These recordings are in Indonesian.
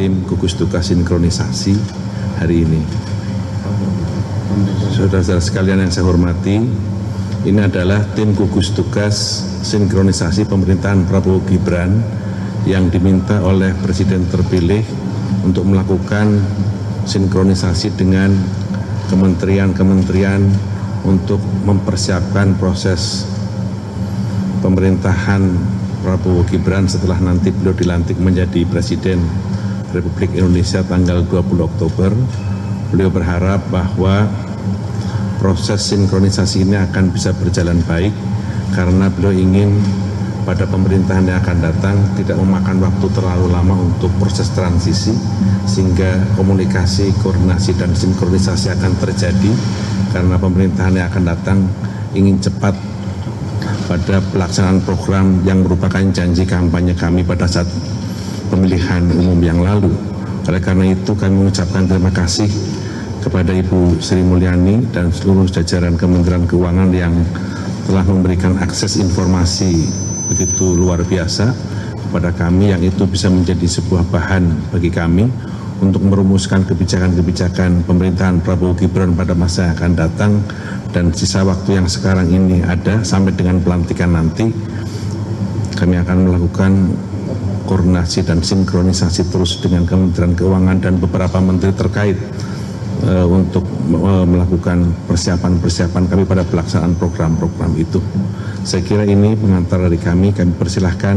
tim gugus tugas sinkronisasi hari ini. Saudara-saudara sekalian yang saya hormati, ini adalah tim gugus tugas sinkronisasi pemerintahan Prabowo Gibran yang diminta oleh Presiden terpilih untuk melakukan sinkronisasi dengan kementerian-kementerian untuk mempersiapkan proses pemerintahan Prabowo Gibran setelah nanti beliau dilantik menjadi Presiden Republik Indonesia tanggal 20 Oktober. Beliau berharap bahwa proses sinkronisasi ini akan bisa berjalan baik karena beliau ingin pada pemerintahan yang akan datang tidak memakan waktu terlalu lama untuk proses transisi, sehingga komunikasi, koordinasi, dan sinkronisasi akan terjadi karena pemerintahan yang akan datang ingin cepat pada pelaksanaan program yang merupakan janji kampanye kami pada saat pemilihan umum yang lalu. Oleh karena itu kami mengucapkan terima kasih kepada Ibu Sri Mulyani dan seluruh jajaran Kementerian Keuangan yang telah memberikan akses informasi begitu luar biasa kepada kami, yang itu bisa menjadi sebuah bahan bagi kami untuk merumuskan kebijakan-kebijakan pemerintahan Prabowo Gibran pada masa yang akan datang. Dan sisa waktu yang sekarang ini ada sampai dengan pelantikan nanti, kami akan melakukan koordinasi dan sinkronisasi terus dengan Kementerian Keuangan dan beberapa menteri terkait untuk melakukan persiapan-persiapan kami pada pelaksanaan program-program itu. Saya kira ini pengantar dari kami persilahkan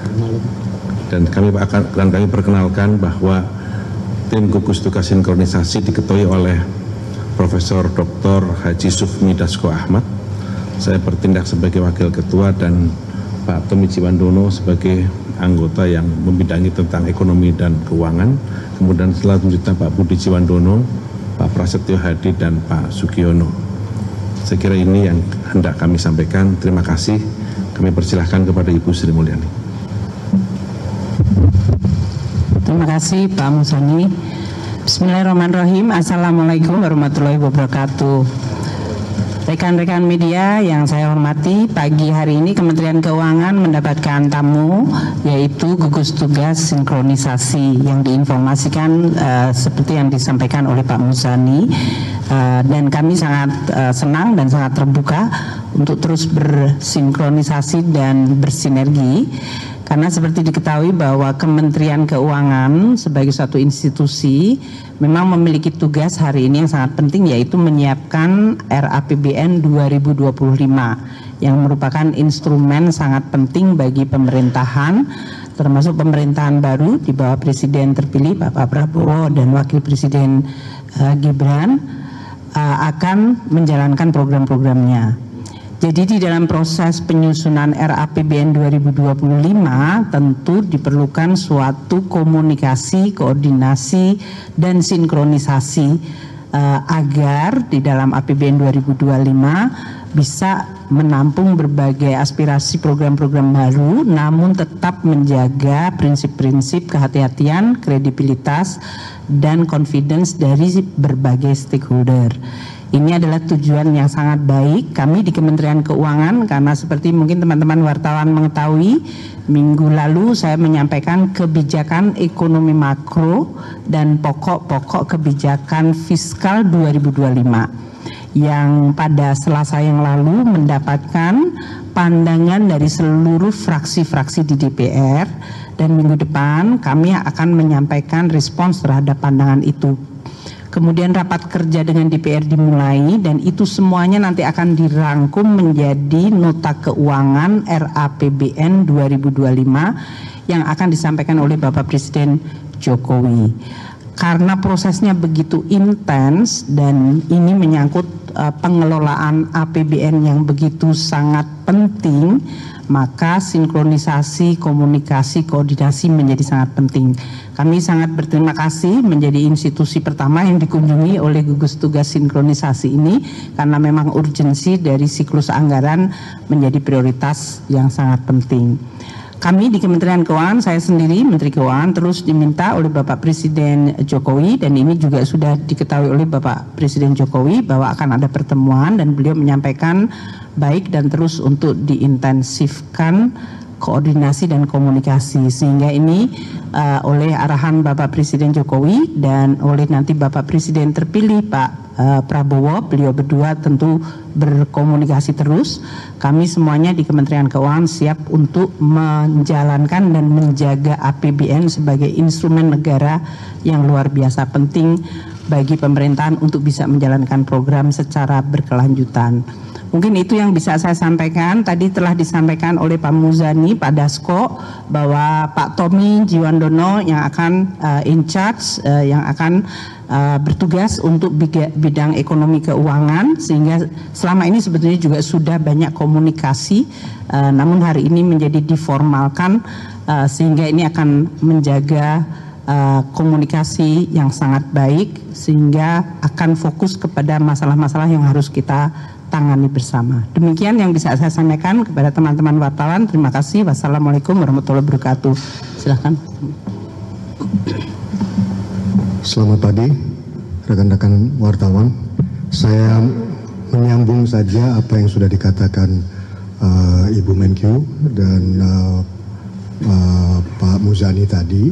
dan kami perkenalkan bahwa tim gugus tugas sinkronisasi diketuai oleh Profesor Dr. Haji Sufmi Dasko Ahmad. Saya bertindak sebagai wakil ketua dan Pak Tommy Ciwandono sebagai anggota yang membidangi tentang ekonomi dan keuangan. Kemudian selanjutnya Pak Budi Ciwandono, Pak Prasetyo Hadi, dan Pak Sugiono. Saya kira ini yang hendak kami sampaikan. Terima kasih. Kami persilahkan kepada Ibu Sri Mulyani. Terima kasih Pak Musani. Bismillahirrahmanirrahim. Assalamualaikum warahmatullahi wabarakatuh. Rekan-rekan media yang saya hormati, pagi hari ini Kementerian Keuangan mendapatkan tamu, yaitu gugus tugas sinkronisasi yang diinformasikan seperti yang disampaikan oleh Pak Musani, dan kami sangat senang dan sangat terbuka untuk terus bersinkronisasi dan bersinergi. Karena seperti diketahui bahwa Kementerian Keuangan sebagai suatu institusi memang memiliki tugas hari ini yang sangat penting, yaitu menyiapkan RAPBN 2025 yang merupakan instrumen sangat penting bagi pemerintahan, termasuk pemerintahan baru di bawah Presiden terpilih Bapak Prabowo dan Wakil Presiden Gibran akan menjalankan program-programnya. Jadi di dalam proses penyusunan RAPBN 2025 tentu diperlukan suatu komunikasi, koordinasi, dan sinkronisasi agar di dalam APBN 2025 bisa menampung berbagai aspirasi program-program baru, namun tetap menjaga prinsip-prinsip kehati-hatian, kredibilitas, dan confidence dari berbagai stakeholder. Ini adalah tujuan yang sangat baik kami di Kementerian Keuangan, karena seperti mungkin teman-teman wartawan mengetahui, minggu lalu saya menyampaikan kebijakan ekonomi makro dan pokok-pokok kebijakan fiskal 2025 yang pada Selasa yang lalu mendapatkan pandangan dari seluruh fraksi-fraksi di DPR, dan minggu depan kami akan menyampaikan respons terhadap pandangan itu. Kemudian rapat kerja dengan DPR dimulai, dan itu semuanya nanti akan dirangkum menjadi nota keuangan RAPBN 2025 yang akan disampaikan oleh Bapak Presiden Jokowi. Karena prosesnya begitu intens dan ini menyangkut pengelolaan APBN yang begitu sangat penting, maka sinkronisasi, komunikasi, koordinasi menjadi sangat penting. Kami sangat berterima kasih menjadi institusi pertama yang dikunjungi oleh gugus tugas sinkronisasi ini, karena memang urgensi dari siklus anggaran menjadi prioritas yang sangat penting. Kami di Kementerian Keuangan, saya sendiri Menteri Keuangan, terus diminta oleh Bapak Presiden Jokowi, dan ini juga sudah diketahui oleh Bapak Presiden Jokowi bahwa akan ada pertemuan, dan beliau menyampaikan baik dan terus untuk diintensifkan koordinasi dan komunikasi, sehingga ini oleh arahan Bapak Presiden Jokowi dan oleh nanti Bapak Presiden terpilih Pak Prabowo, beliau berdua tentu berkomunikasi terus. Kami semuanya di Kementerian Keuangan siap untuk menjalankan dan menjaga APBN sebagai instrumen negara yang luar biasa penting bagi pemerintahan untuk bisa menjalankan program secara berkelanjutan. Mungkin itu yang bisa saya sampaikan. Tadi telah disampaikan oleh Pak Muzani, Pak Dasko, bahwa Pak Tommy Jiwandono yang akan in charge, yang akan bertugas untuk bidang ekonomi keuangan, sehingga selama ini sebetulnya juga sudah banyak komunikasi, namun hari ini menjadi diformalkan, sehingga ini akan menjaga komunikasi yang sangat baik, sehingga akan fokus kepada masalah-masalah yang harus kita tangani bersama. Demikian yang bisa saya sampaikan kepada teman-teman wartawan. Terima kasih. Wassalamualaikum warahmatullahi wabarakatuh. Silakan. Selamat pagi, rekan-rekan wartawan. Saya menyambung saja apa yang sudah dikatakan Ibu Menkyu dan Pak Muzani tadi.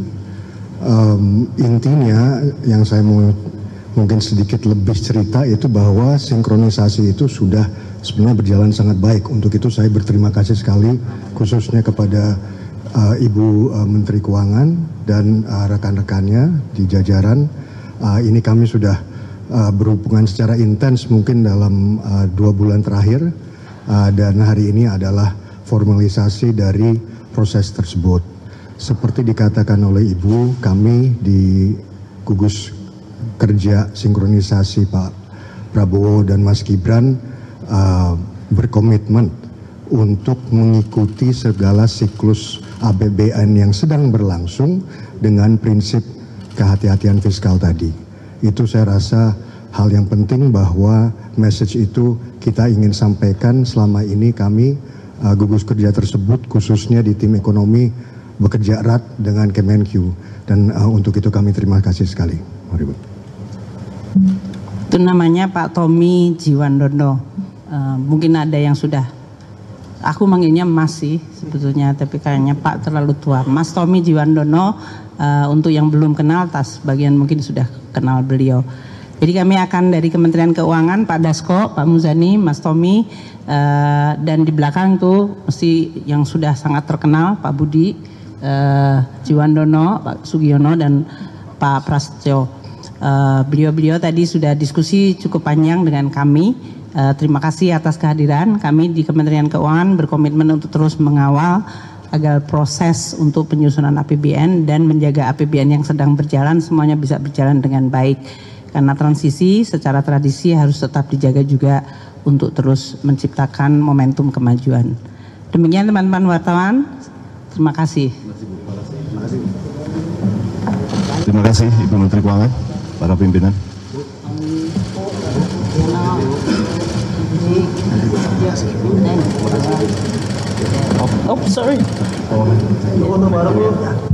Intinya yang saya mau mungkin sedikit lebih cerita itu bahwa sinkronisasi itu sudah sebenarnya berjalan sangat baik. Untuk itu saya berterima kasih sekali khususnya kepada Ibu Menteri Keuangan dan rekan-rekannya di jajaran. Ini kami sudah berhubungan secara intens mungkin dalam 2 bulan terakhir, dan hari ini adalah formalisasi dari proses tersebut. Seperti dikatakan oleh Ibu, kami di gugus kerja sinkronisasi Pak Prabowo dan Mas Gibran berkomitmen untuk mengikuti segala siklus APBN yang sedang berlangsung dengan prinsip kehati-hatian fiskal tadi. Itu saya rasa hal yang penting, bahwa message itu kita ingin sampaikan. Selama ini kami gugus kerja tersebut khususnya di tim ekonomi bekerja erat dengan Kemenkyu, dan untuk itu kami terima kasih sekali. Mari Bu. Itu namanya Pak Tommy Jiwandono. Mungkin ada yang sudah, aku manggilnya Mas sih sebetulnya, tapi kayaknya Pak terlalu tua. Mas Tommy Jiwandono, untuk yang belum kenal, bagian mungkin sudah kenal beliau. Jadi kami akan dari Kementerian Keuangan, Pak Dasko, Pak Muzani, Mas Tommy, dan di belakang tuh mesti yang sudah sangat terkenal, Pak Budi Jiwandono, Pak Sugiono, dan Pak Prasetyo. Beliau-beliau tadi sudah diskusi cukup panjang dengan kami. Terima kasih atas kehadiran. Kami di Kementerian Keuangan berkomitmen untuk terus mengawal agar proses untuk penyusunan APBN dan menjaga APBN yang sedang berjalan semuanya bisa berjalan dengan baik. Karena transisi secara tradisi harus tetap dijaga juga untuk terus menciptakan momentum kemajuan. Demikian teman-teman wartawan. Terima kasih. Terima kasih Ibu Menteri Keuangan, para pimpinan. Oh, sorry.